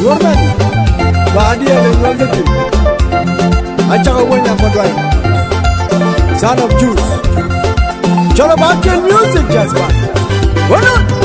Gorman, Badia and Walden. I tell you when I'm for Son of Juice. Jalabakan music, Jasper. What not?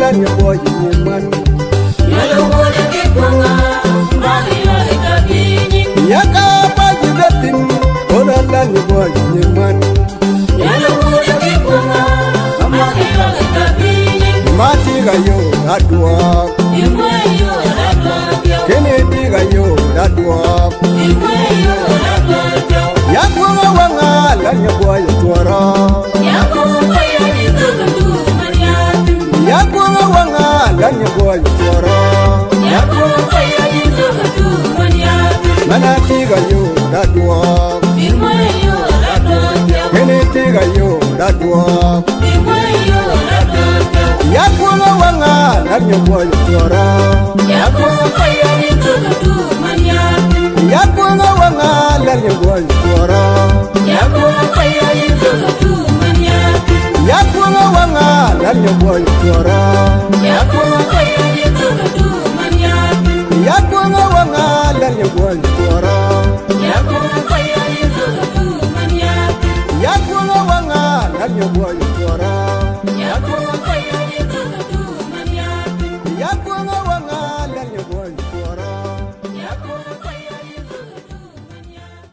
lan ya boy ni man Yalo bola ke konga Bagi yo ekabini ya ka pa jidatin ona lan ya boy ni man Yalo bola ke konga Bagi yo ekabini mati ga yo adwa Imwe yo radwa kyo kene ti ga yo adwa Imwe yo radwa kyo ya ko wanga lan ya boy twara Yako kaya ni tukundu maniatim ya ko wanga lan ya boy twara Yako kaya ni tukundu maniatim manati ga yo adwa Imwe yo radwa kyo kene ti ga yo adwa Imwe yo radwa kyo ya ko wanga lan ya boy twara Yako kaya ni tukundu maniatim ya ko wanga lan ya boy twara Yako kaya ni tukundu maniatim ya ko wanga lan ya boy twara Yako kaya ni tukundu maniatim ya ko wanga lan ya boy twara Yako kaya ni tukundu maniatim ya ko wanga lan ya boy twara Yako kaya ni tukundu